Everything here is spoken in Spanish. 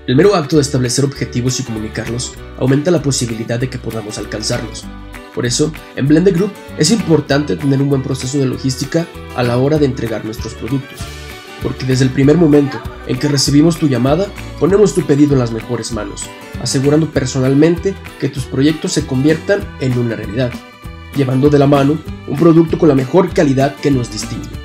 El mero acto de establecer objetivos y comunicarlos aumenta la posibilidad de que podamos alcanzarlos. Por eso, en Blended Group es importante tener un buen proceso de logística a la hora de entregar nuestros productos, porque desde el primer momento en que recibimos tu llamada, ponemos tu pedido en las mejores manos, asegurando personalmente que tus proyectos se conviertan en una realidad, llevando de la mano un producto con la mejor calidad que nos distingue.